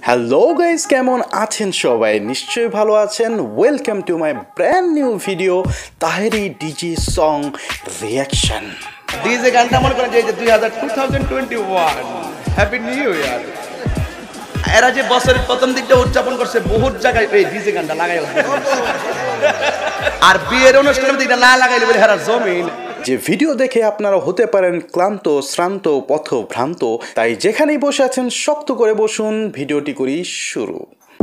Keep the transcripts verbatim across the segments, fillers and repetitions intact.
Hello guys, কেমন আছেন সবাই? নিশ্চয়ই ভালো আছেন। Welcome to my brand new video Taheri DJ song reaction. DJ গানটা মনে করেন যে দুই হাজার two thousand twenty one happy new year. এরা যে বছরের প্রথম দিকটা উদযাপন করছে বহুত জায়গায় এই ডিজে গানটা লাগাই আর বিয়ের অনুষ্ঠানের দিকটা না লাগাইলে বলে হেরা জমিন। যে ভিডিও দেখে আপনারা হতে পারেন ক্লান্ত, শ্রান্ত, পথভ্রান্ত, তাই যেখানেই বসে আছেন শক্ত করে বসুন, ভিডিওটি করি শুরু।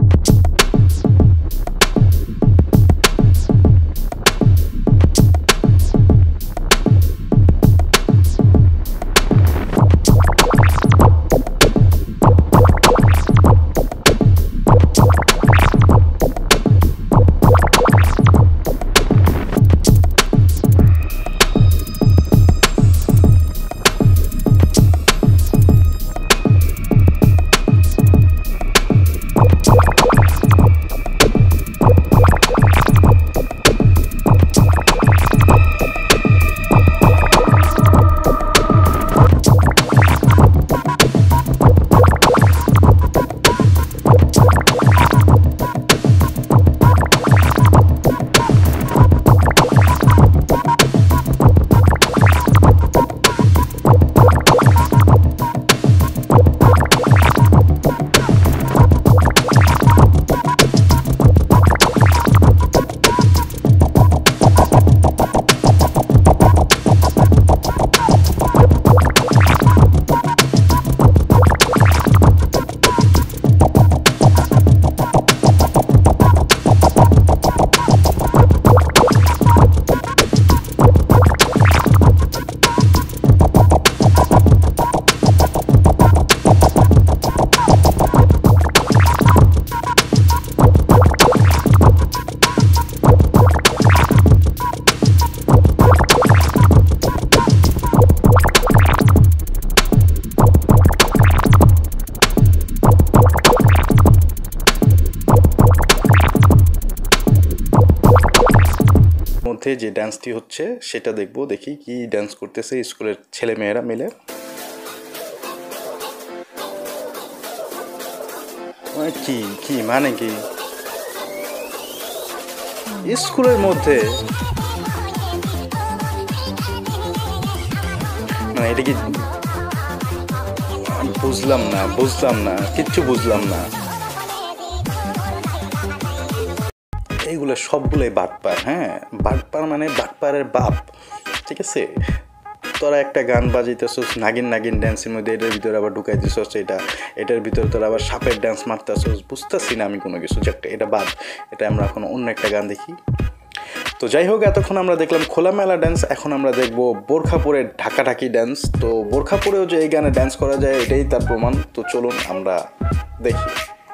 মধ্যে যে ডান্সটি হচ্ছে সেটা দেখবো, দেখি কি ডান্স করতেছে স্কুলের ছেলে মেয়েরা মিলে। কি কি মানে কি স্কুলের মধ্যে, মানে এটা কি বুঝলাম না বুঝলাম না কিচ্ছু বুঝলাম না। এইগুলো সবগুলোই বাটপার। হ্যাঁ, বাটপার মানে বাটপারের বাপ, ঠিক আছে? তোরা একটা গান বাজাইতেছস নাগিন নাগিন ড্যান্সের মধ্যে, এটার ভিতরে আবার ঢুকাই দিছস এটা, এটার ভিতরে তোরা আবার সাপের ড্যান্স মারতেছস, বুঝতেছি না আমি কোনো কিছু। একটা এটা বাদ, এটা আমরা এখন অন্য একটা গান দেখি। তো যাই হোক, এতক্ষণ আমরা দেখলাম খোলামেলা ড্যান্স, এখন আমরা দেখবো বোরখা পরে ঢাকাঢাকি ড্যান্স। তো বোরখা পরেও যে এই গানে ড্যান্স করা যায় এটাই তার প্রমাণ। তো চলুন আমরা দেখি।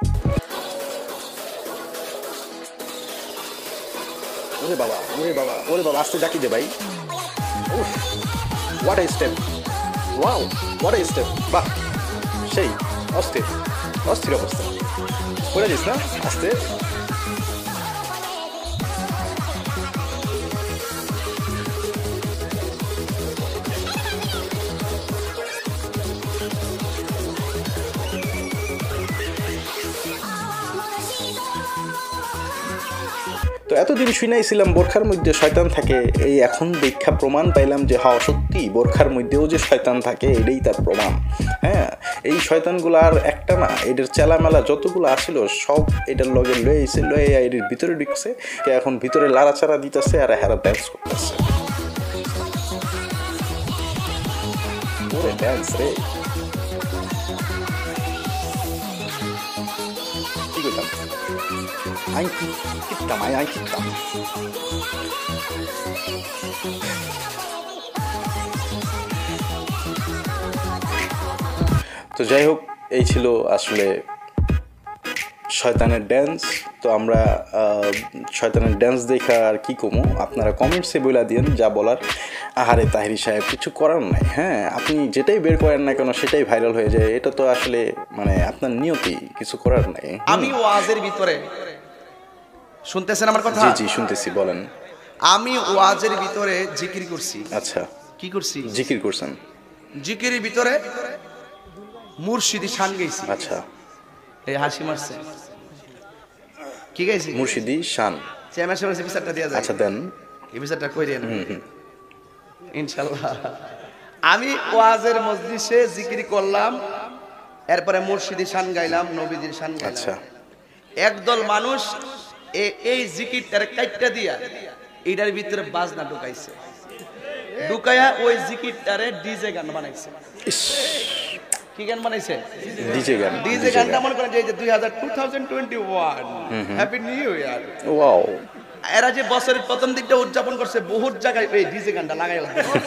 ওরে বাবা ওরে বাবা ওরে বাবা আস্তে জাকি দে ভাই। উফ, what a step, wow what a step, বাহ সেই অস্থির অস্থির অবস্থা। করে দিস না আস্তে। তো এতদিন শুনাইছিলাম বোরখার মধ্যে শয়তান থাকে, এই এখন দেখা প্রমাণ পাইলাম যে হ্যাঁ সত্যি বোরখার মধ্যেও যে শয়তান থাকে এটাই তার প্রমাণ। হ্যাঁ, এই শয়তানগুলো আর একটা না, এটার চেলামেলা যতগুলো আসছিল সব এটার লগে লয়ে এসে লয়ে এটার ভিতরে ঢুকছে, এখন ভিতরে লাড়াচাড়া দিতেছে আর হেরা ড্যান্স করতেছে। ওরে ড্যান্স রে, কি করলাম আইকি কিটতাম আই আই কিটতাম। তো যাই হোক, এই ছিল আসলে শয়তানের ড্যান্স। তো আমরা শয়তানের ড্যান্স দেখা আর কি কমো, আপনারা কমেন্টসে বলে দিন যা বলার। আহারে তাহেরি সাহেব, কিছু করার নাই। হ্যাঁ, আপনি যেটাই বের করেন না কেন সেটাই ভাইরাল হয়ে যায়, এটা তো আসলে মানে আপনার নিয়তি, কিছু করার নাই। আমি ওয়াজের ভিতরে শুনতেছেন আমার কথা? জি জি শুনতেছি, বলেন। আমি ওয়াজের ভিতরে জিকির করছি। আচ্ছা, কি করছি? জিকির করছেন। জিকিরের ভিতরে মুর্শিদি শান গাইছি। আচ্ছা, এই হাসি মারছে কি গাইছি মুর্শিদি শান চেয়ারম্যান সাহেব বিচারটা দেয়া যায় আচ্ছা দেন এই বিচারটা কইরেন ইনশাআল্লাহ আমি ওয়াজের মজলিসে জিকির করলাম এরপরে মুর্শিদি শান গাইলাম নবীজির শান গাইলাম আচ্ছা একদল মানুষ এই জিকিরটার কাইটটা দিয়া এটার ভিতরে বাজনা ঢুকাইছে ঢুকায়া ওই জিকিরটারে ডিজে গান বানাইছে কি গান বানাইছে ডিজে গান ডিজে গানটা মনে করেন যে দুই হাজার twenty one happy new year wow এরা যে বছরের প্রথম দিকটা উদযাপন করছে বহুত জায়গায় এই ডিজে গানটা লাগাই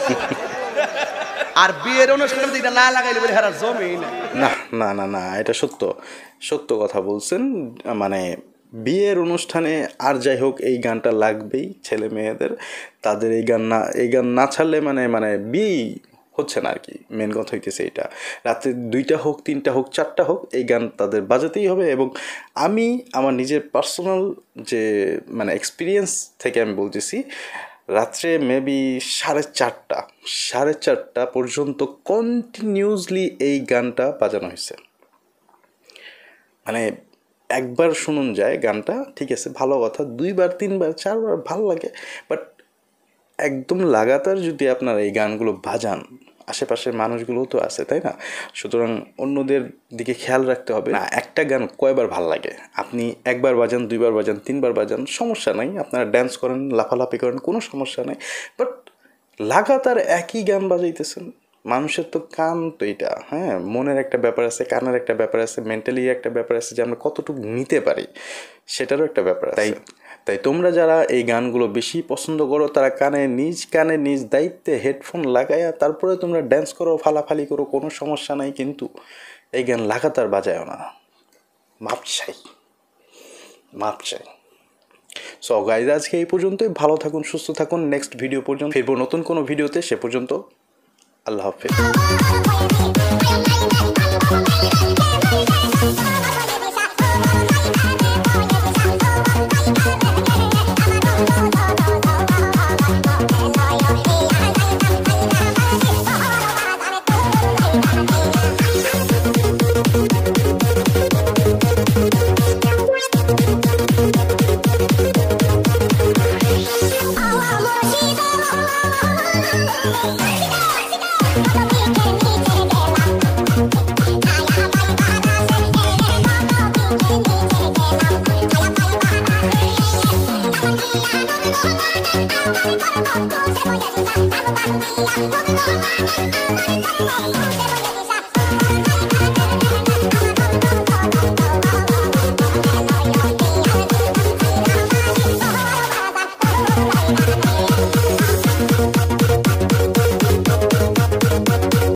আর বিয়ের অনুষ্ঠানে এটা না লাগাইলে বলে হেরা জমেই না না না না না এটা সত্য সত্য কথা বলছেন মানে বিয়ের অনুষ্ঠানে আর যাই হোক এই গানটা লাগবেই ছেলে মেয়েদের তাদের এই গান না এই গান না ছাড়লে মানে মানে বিয়ে হচ্ছে না আর কি মেন কথা হইতেছে এটা রাতে দুইটা হোক তিনটা হোক চারটা হোক এই গান তাদের বাজাতেই হবে এবং আমি আমার নিজের পার্সোনাল যে মানে এক্সপিরিয়েন্স থেকে আমি বলতেছি রাত্রে মেবি সাড়ে চারটা সাড়ে চারটা পর্যন্ত কন্টিনিউসলি এই গানটা বাজানো হয়েছে মানে একবার শুনুন যায় গানটা ঠিক আছে ভালো কথা দুইবার তিনবার চারবার ভালো লাগে বাট একদম লাগাতার যদি আপনারা এই গানগুলো বাজান আশেপাশের মানুষগুলোও তো আছে তাই না সুতরাং অন্যদের দিকে খেয়াল রাখতে হবে না একটা গান কয়বার ভাল লাগে আপনি একবার বাজান দুইবার বাজান তিনবার বাজান সমস্যা নাই আপনারা ড্যান্স করেন লাফালাফি করেন কোনো সমস্যা নেই বাট লাগাতার একই গান বাজাইতেছেন মানুষের তো কান তো এটা হ্যাঁ মনের একটা ব্যাপার আছে কানের একটা ব্যাপার আছে মেন্টালি একটা ব্যাপার আছে যে আমরা কতটুকু নিতে পারি সেটারও একটা ব্যাপার আছে তাই তাই তোমরা যারা এই গানগুলো বেশি পছন্দ করো তারা কানে নিজ কানে নিজ দায়িত্বে হেডফোন লাগাইয়া তারপরে তোমরা ড্যান্স করো ফালাফালি করো কোনো সমস্যা নাই কিন্তু এই গান লাগাতার বাজায়ও না মাপ চাই মাপ চাই সো গাইজ আজকে এই পর্যন্তই ভালো থাকুন সুস্থ থাকুন নেক্সট ভিডিও পর্যন্ত ফিরবো নতুন কোনো ভিডিওতে সে পর্যন্ত আল্লাহ হাফেজ